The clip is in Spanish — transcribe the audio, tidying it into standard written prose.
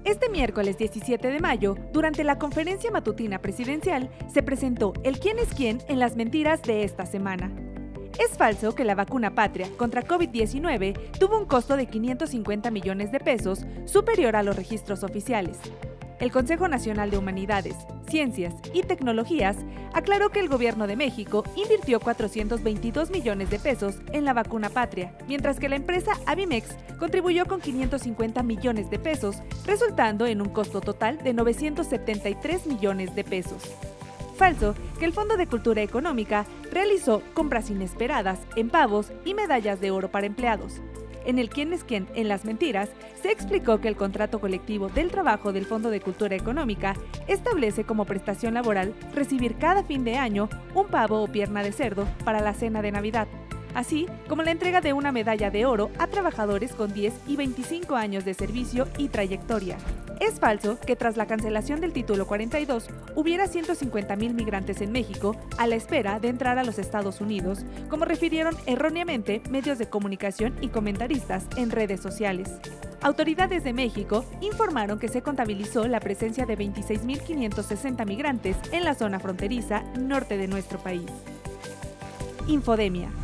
Este miércoles 17 de mayo, durante la conferencia matutina presidencial, se presentó el quién es quién en las mentiras de esta semana. Es falso que la vacuna patria contra COVID-19 tuvo un costo de 550 millones de pesos, superior a los registros oficiales. El Consejo Nacional de Humanidades, Ciencias y Tecnologías aclaró que el Gobierno de México invirtió 422 millones de pesos en la vacuna patria, mientras que la empresa Avimex contribuyó con 550 millones de pesos, resultando en un costo total de 973 millones de pesos. Falso que el Fondo de Cultura Económica realizó compras inesperadas en pavos y medallas de oro para empleados. En el quién es quién en las mentiras, se explicó que el contrato colectivo del trabajo del Fondo de Cultura Económica establece como prestación laboral recibir cada fin de año un pavo o pierna de cerdo para la cena de Navidad, así como la entrega de una medalla de oro a trabajadores con 10 y 25 años de servicio y trayectoria. Es falso que tras la cancelación del Título 42 hubiera 150,000 migrantes en México a la espera de entrar a los Estados Unidos, como refirieron erróneamente medios de comunicación y comentaristas en redes sociales. Autoridades de México informaron que se contabilizó la presencia de 26,560 migrantes en la zona fronteriza norte de nuestro país. Infodemia.